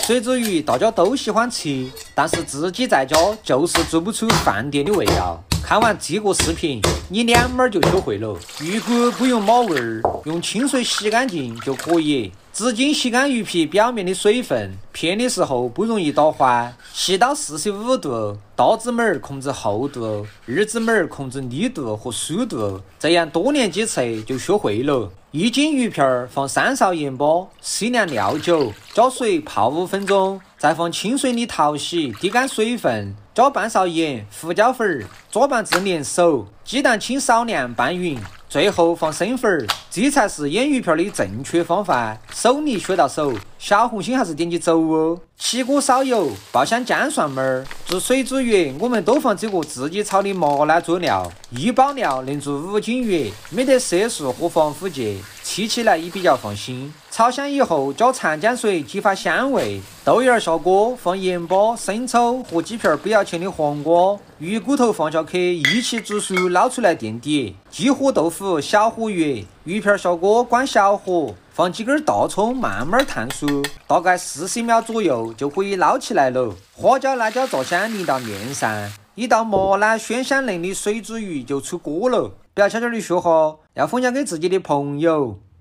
水煮鱼大家都喜欢吃，但是自己在家就是做不出饭店的味道。看完这个视频，你2秒就学会了。鱼骨不用码味儿，用清水洗干净就可以。纸巾吸干鱼皮表面的水分，片的时候不容易打翻。细到45度，大指拇控制厚度，二指拇控制力度和酥度，这样多练几次就学会了。1斤鱼片放3勺盐巴，适量料酒，加水泡5分钟，再放清水里淘洗，滴干水分，加半勺盐、胡椒粉，抓拌至粘手，鸡蛋清少量拌匀，最后放生粉，这才是腌鱼片的正确方法。手艺学到手，小红心还是点击走哦。起锅烧油，爆香姜蒜末儿。做水煮鱼，我们都放这个自己炒的麻辣佐料，1包料能做5斤鱼，没得色素和防腐剂，吃起来也比较放心。炒香以后加长姜水激发香味，豆芽下锅，放盐巴、生抽和几片不要切的黄瓜，鱼骨头放下去一起煮熟，捞出来垫底。鸡火豆腐小火鱼，鱼片下锅关小火，放几根大葱慢慢烫熟，大概40秒左右就可以捞起来了。花椒辣椒炸香淋到面上，一道麻辣鲜香嫩的水煮鱼就出锅了。不要悄悄的学哈，要分享给自己的朋友。